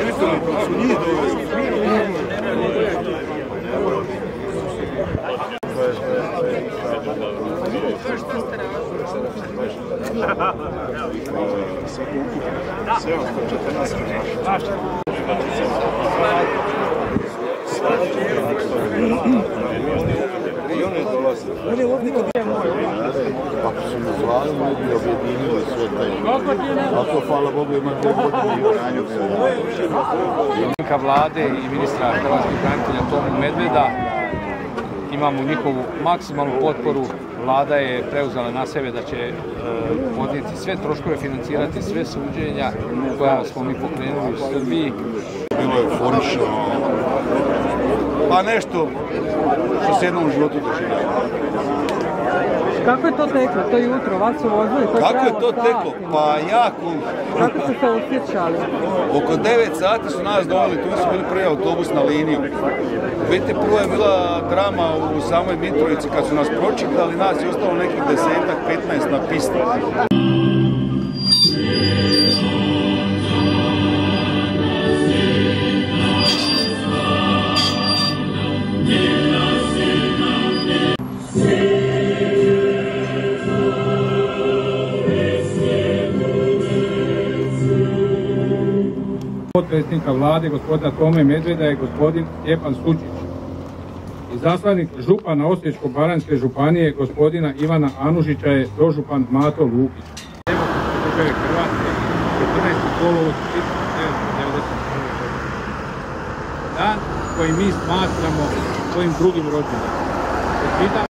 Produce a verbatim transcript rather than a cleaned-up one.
čitali, pa su njih dovesti. Ako su me zvali, moji bi objedinili sve taj. Ako, hvala Bogu, ima dvije godine i Vranju se. Vlade i ministra hrvatskih branitelja Tomu Medveda, imamo njihovu maksimalnu potporu. Vlada je preuzela na sebe da će e, podnijeti sve troškove, financirati sve suđenja koja smo mi pokrenuli u Srbiji. Bilo je euforično, pa nešto što se jednom u životu doživljava. Kako je to teklo, to jutro, vas su vozili? To Kako je to teklo? Pa jako. Kako ste se osjećali? Oko devet sati su nas doveli, tu su bili prvi autobus na liniju. Vidite, prvo je bila drama u samoj Mitrovici kad su nas pročitali, nas je ostalo nekih desetak, petnaest na pisti. Potpredsjednika vlade gospodina Tome Medveda je gospodin Stjepan Sučić. Izaslanik župana Osječko-baranjske županije gospodina Ivana Anužića je dožupan Mato Lukić. Države Hrvatske, četrnaesti kolovoz tisuću devetsto devedeset prve. Dan koji mi smatramo svojim drugim rođendanom.